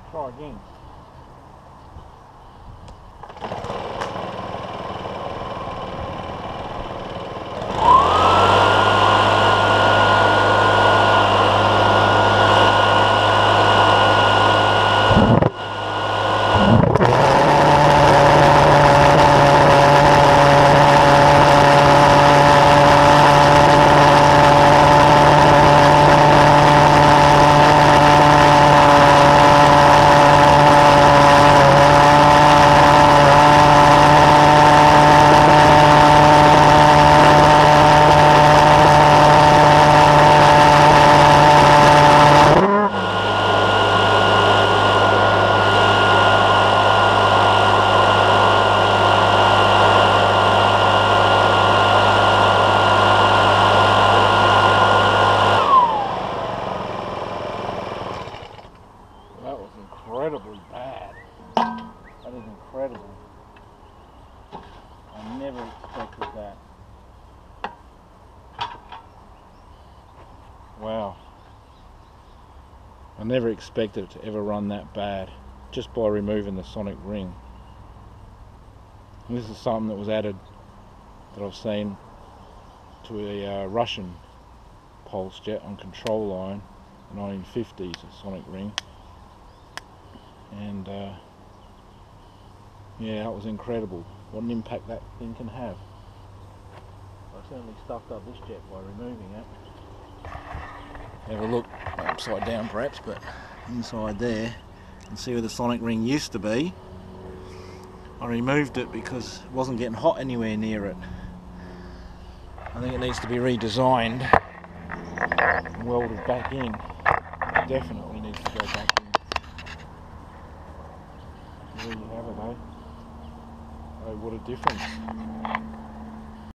Try again. Incredibly bad. That is incredible. I never expected that. Wow. I never expected it to ever run that bad just by removing the sonic ring. And this is something that was added that I've seen to a Russian pulse jet on Control Line, the 1950s, a sonic ring. And yeah, that was incredible. What an impact that thing can have. I certainly stuffed up this jet by removing it. Have a look, upside down perhaps, but inside there, and see where the sonic ring used to be. I removed it because it wasn't getting hot anywhere near it. I think it needs to be redesigned and welded back in. It definitely needs to go back in. There you have it, eh? Oh, what a difference.